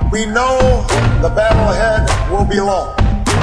We know the battle ahead will be long,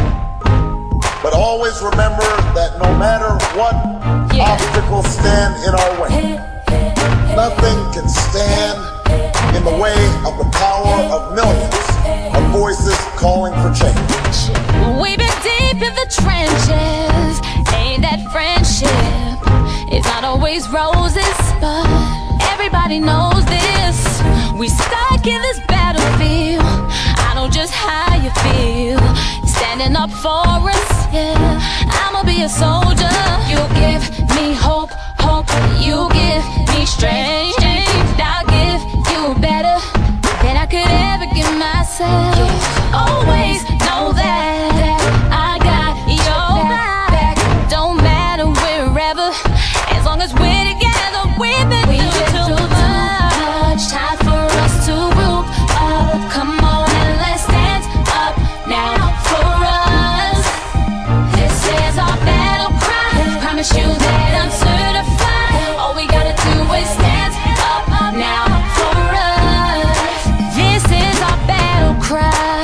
but always remember that no matter what obstacles stand in our way, nothing can stand in the way of the power of millions of voices calling for change. We've been deep in the trenches, ain't that friendship? It's not always roses, but everybody knows this. We stuck in this battlefield, I know just how you feel. Standing up for us, yeah, I'ma be a soldier. You give me hope, hope, you give me strength. I'll give you better than I could ever give myself. Always know that I got your back. Don't matter wherever, as long as we're together. We've been through too much. Time for us to group up. Come on and let's stand up now for us. This is our battle cry. Promise you that I'm certified. All we gotta do is stand up now for us. This is our battle cry.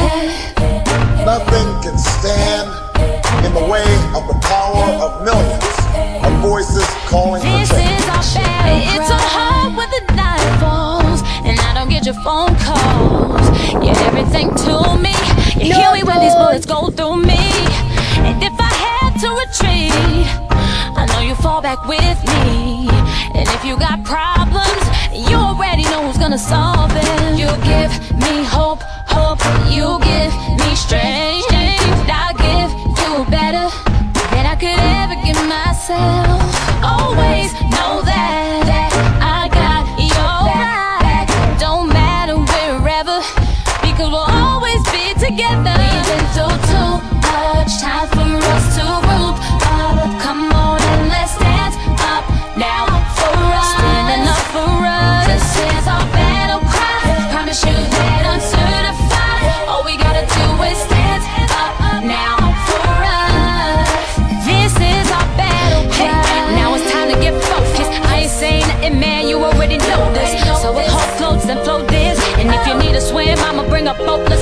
Nothing can stand in the way of the power of millions of voices calling for This change. is our battle cry. It's so hard when the night falls and I don't get your phone calls. You're everything to me. You hear me when these bullets go through me. And if I had to retreat, I know you fall back with me. And if you got problems, you already know who's gonna solve them. You give me hope, hope, you give me strength. I'll give you better than I could ever give myself. Always know that I got your back. Don't matter wherever, because we'll always be together. We've been through too much. Time for us to group up. Come on and let's stand up now for us. Standing up for us. This is our battle cry. Promise you that I'm certified. All we gotta do is stand up now for us. This is our battle cry. Hey, now it's time to get focused. I ain't saying nothing, man, you already know this. So with hope floats and flow this. And if you need a swim, I'ma bring up boat.